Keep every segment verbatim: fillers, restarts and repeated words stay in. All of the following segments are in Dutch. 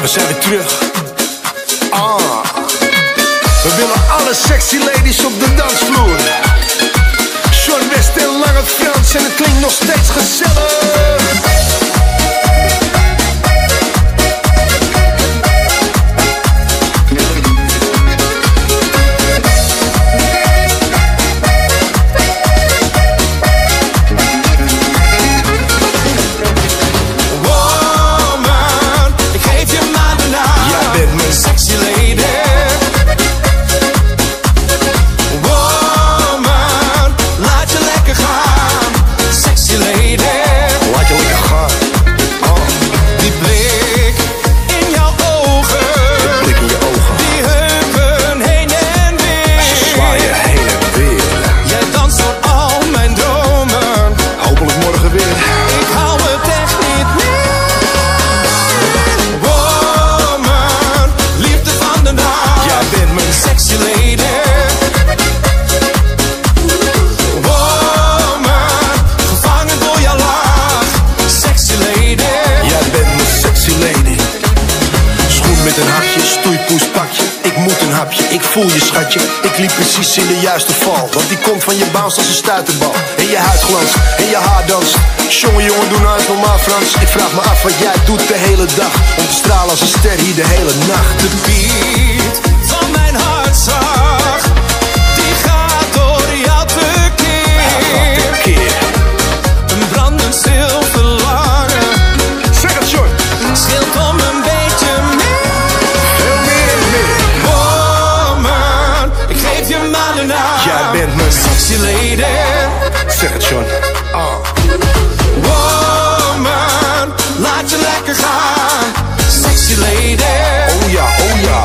we zijn weer terug. Ah. We willen alle sexy ladies op de dansvloer. Sean West en Lange Frans en het klinkt nog steeds gezellig. Ik voel je schatje, ik liep precies in de juiste val. Want die komt van je bounce als een stuiterbal. En je huid glanst, en je haar danst. Jongen, jongen, doe nou eens normaal Frans. Ik vraag me af wat jij doet de hele dag. Om te stralen als een ster hier de hele nacht. De beat van mijn hartslag, die gaat door jou tekeer. Een brandend stil verlangen. Zeg het, John. Scheelt om een beetje meer. Veel meer en meer. Woman, ik geef je maanden na. Jij bent mijn sexy lady. Zeg het, John. Ah. Woman, laat je lekker gaan. Sexy lady. Oh ja, oh ja.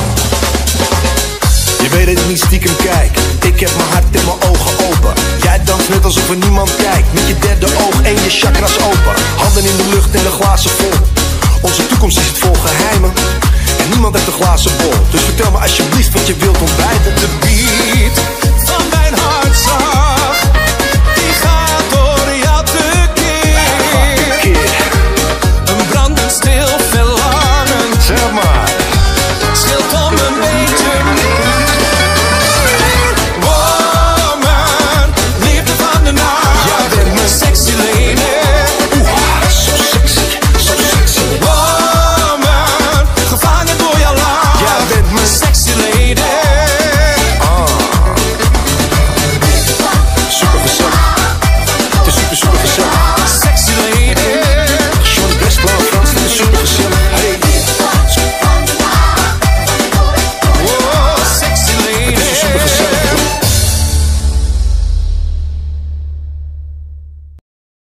Je weet dat ik niet stiekem kijk. Ik heb mijn hart en mijn ogen open. Jij danst net alsof er niemand kijkt. Met je derde oog en je chakras open. Handen in de lucht en de glazen vol. Onze toekomst is het vol geheimen. En niemand heeft een glazen bol. Dus vertel me alsjeblieft wat je wilt ontbijten. De beat van mijn hartslag,